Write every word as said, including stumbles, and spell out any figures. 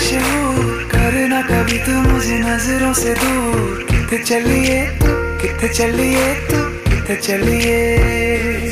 मशहूर करना कभी तू मुझे नजरों से दूर। किथे चलिए तू, किथे चलिए तू, किथे चलिए।